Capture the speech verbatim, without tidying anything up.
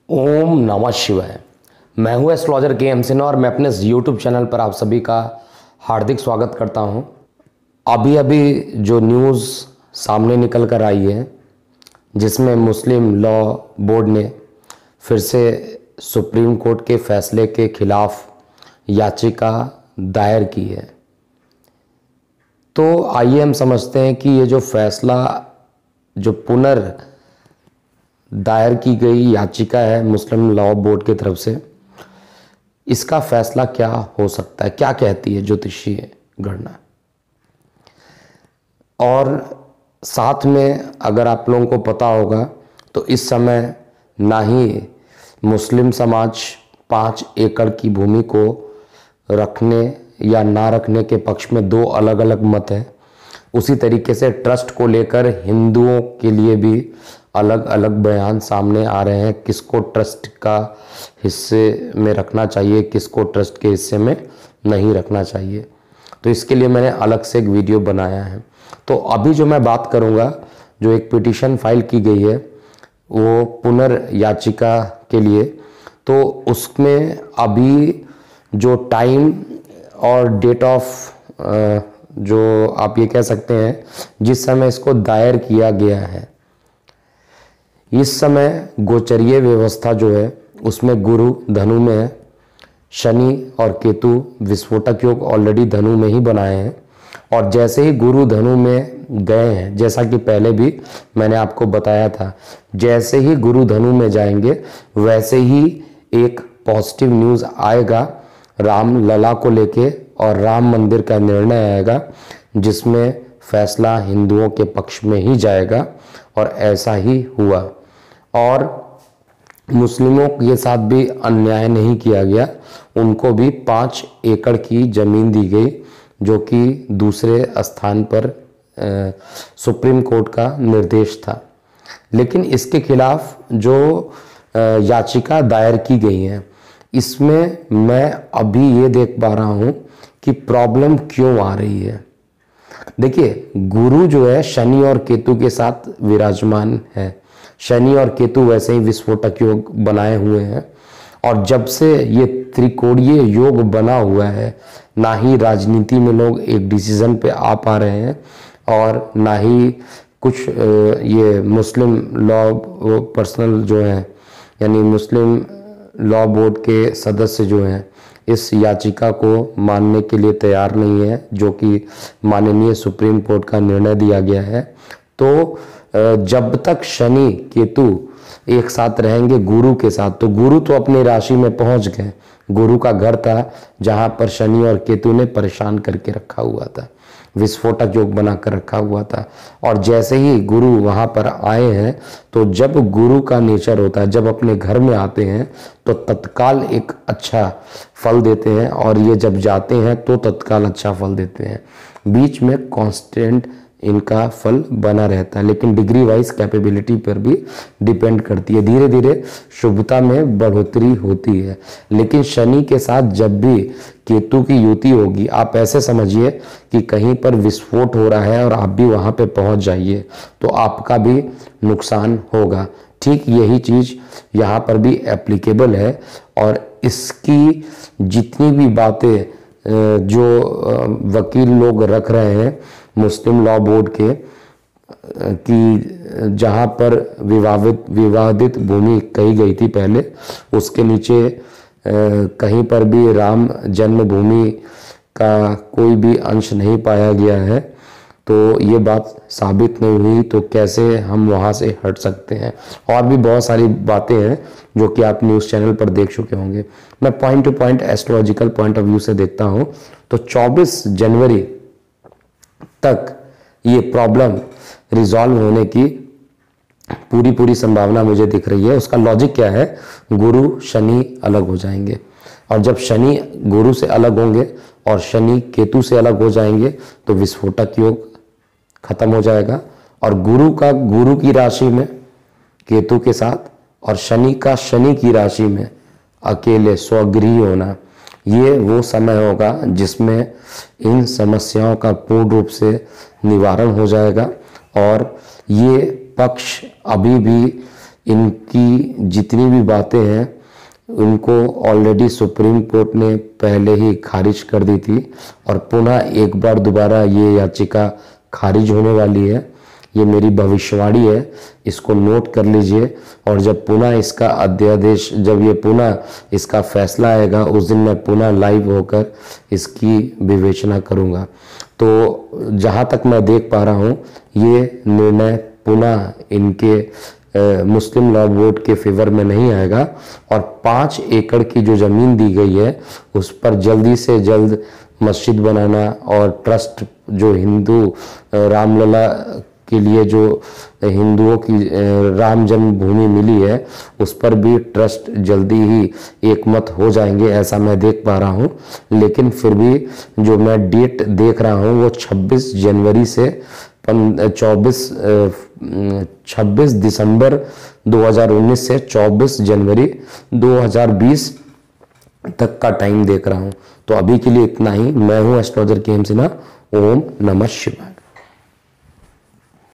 ओम नमः शिवाय। मैं हूं एस्ट्रोलॉजर के एम सिन्हा और मैं अपने यूट्यूब चैनल पर आप सभी का हार्दिक स्वागत करता हूं। अभी अभी जो न्यूज़ सामने निकल कर आई है जिसमें मुस्लिम लॉ बोर्ड ने फिर से सुप्रीम कोर्ट के फैसले के खिलाफ याचिका दायर की है, तो आइए हम समझते हैं कि ये जो फैसला जो पुनर् दायर की गई याचिका है मुस्लिम लॉ बोर्ड की तरफ से, इसका फैसला क्या हो सकता है, क्या कहती है ज्योतिषीय गणना। और साथ में अगर आप लोगों को पता होगा तो इस समय ना ही मुस्लिम समाज पाँच एकड़ की भूमि को रखने या ना रखने के पक्ष में दो अलग अलग मत हैं, उसी तरीके से ट्रस्ट को लेकर हिंदुओं के लिए भी अलग अलग बयान सामने आ रहे हैं, किसको ट्रस्ट का हिस्से में रखना चाहिए, किसको ट्रस्ट के हिस्से में नहीं रखना चाहिए। तो इसके लिए मैंने अलग से एक वीडियो बनाया है। तो अभी जो मैं बात करूंगा, जो एक पिटीशन फाइल की गई है वो पुनर्याचिका के लिए, तो उसमें अभी जो टाइम और डेट ऑफ जो आप ये कह सकते हैं जिस समय इसको दायर किया गया है, इस समय गोचरीय व्यवस्था जो है उसमें गुरु धनु में है, शनि और केतु विस्फोटक योग ऑलरेडी धनु में ही बनाए हैं। और जैसे ही गुरु धनु में गए हैं, जैसा कि पहले भी मैंने आपको बताया था, जैसे ही गुरु धनु में जाएंगे वैसे ही एक पॉजिटिव न्यूज़ आएगा राम लला को लेके, और राम मंदिर का निर्णय आएगा जिसमें फैसला हिंदुओं के पक्ष में ही जाएगा। और ऐसा ही हुआ। और मुस्लिमों के साथ भी अन्याय नहीं किया गया, उनको भी पाँच एकड़ की जमीन दी गई, जो कि दूसरे स्थान पर आ, सुप्रीम कोर्ट का निर्देश था। लेकिन इसके खिलाफ जो आ, याचिका दायर की गई है, इसमें मैं अभी ये देख पा रहा हूँ कि प्रॉब्लम क्यों आ रही है। देखिए, गुरु जो है शनि और केतु के साथ विराजमान है। शनि और केतु वैसे ही विस्फोटक योग बनाए हुए हैं, और जब से ये त्रिकोणीय योग बना हुआ है, ना ही राजनीति में लोग एक डिसीजन पे आ पा रहे हैं, और ना ही कुछ ये मुस्लिम लॉ पर्सनल जो हैं, यानी मुस्लिम लॉ बोर्ड के सदस्य जो हैं, इस याचिका को मानने के लिए तैयार नहीं है, जो कि माननीय सुप्रीम कोर्ट का निर्णय दिया गया है। तो जब तक शनि केतु एक साथ रहेंगे गुरु के साथ, तो गुरु तो अपनी राशि में पहुंच गए, गुरु का घर था जहां पर शनि और केतु ने परेशान करके रखा हुआ था, विस्फोटक योग बनाकर रखा हुआ था। और जैसे ही गुरु वहां पर आए हैं, तो जब गुरु का नेचर होता है, जब अपने घर में आते हैं तो तत्काल एक अच्छा फल देते हैं, और ये जब जाते हैं तो तत्काल अच्छा फल देते हैं। बीच में कांस्टेंट इनका फल बना रहता है, लेकिन डिग्री वाइज कैपेबिलिटी पर भी डिपेंड करती है। धीरे धीरे शुभता में बढ़ोतरी होती है। लेकिन शनि के साथ जब भी केतु की युति होगी, आप ऐसे समझिए कि कहीं पर विस्फोट हो रहा है और आप भी वहां पे पहुंच जाइए, तो आपका भी नुकसान होगा। ठीक यही चीज यहाँ पर भी एप्लीकेबल है। और इसकी जितनी भी बातें जो वकील लोग रख रहे हैं मुस्लिम लॉ बोर्ड के, कि जहां पर विवादित विवादित भूमि कही गई थी पहले, उसके नीचे कहीं पर भी राम जन्मभूमि का कोई भी अंश नहीं पाया गया है, तो ये बात साबित नहीं हुई, तो कैसे हम वहां से हट सकते हैं। और भी बहुत सारी बातें हैं जो कि आप न्यूज़ चैनल पर देख चुके होंगे। मैं point to point astrological point of view से देखता हूं, तो चौबीस जनवरी तक ये प्रॉब्लम रिजॉल्व होने की पूरी पूरी संभावना मुझे दिख रही है। उसका लॉजिक क्या है, गुरु शनि अलग हो जाएंगे, और जब शनि गुरु से अलग होंगे और शनि केतु से अलग हो जाएंगे तो विस्फोटक योग खत्म हो जाएगा। और गुरु का गुरु की राशि में केतु के साथ, और शनि का शनि की राशि में अकेले स्वगृही होना, ये वो समय होगा जिसमें इन समस्याओं का पूर्ण रूप से निवारण हो जाएगा। और ये पक्ष अभी भी इनकी जितनी भी बातें हैं उनको ऑलरेडी सुप्रीम कोर्ट ने पहले ही खारिज कर दी थी और पुनः एक बार दोबारा ये याचिका खारिज होने वाली है। ये मेरी भविष्यवाणी है, इसको नोट कर लीजिए। और जब पुनः इसका अध्यादेश, जब ये पुनः इसका फैसला आएगा उस दिन मैं पुनः लाइव होकर इसकी विवेचना करूँगा। तो जहाँ तक मैं देख पा रहा हूँ ये निर्णय पुनः इनके आ, मुस्लिम लॉ बोर्ड के फेवर में नहीं आएगा और पाँच एकड़ की जो ज़मीन दी गई है उस पर जल्दी से जल्द मस्जिद बनाना और ट्रस्ट जो हिंदू रामलला के लिए जो हिंदुओं की राम जन्मभूमि मिली है उस पर भी ट्रस्ट जल्दी ही एकमत हो जाएंगे, ऐसा मैं देख पा रहा हूँ। लेकिन फिर भी जो मैं डेट देख रहा हूँ वो छब्बीस जनवरी से चौबीस छब्बीस दिसंबर दो हज़ार उन्नीस से चौबीस जनवरी दो हज़ार बीस तक का टाइम देख रहा हूँ। तो अभी के लिए इतना ही। मैं हूँ एस्ट्रोलॉजर के एम सिन्हा। ओम नमः शिवाय।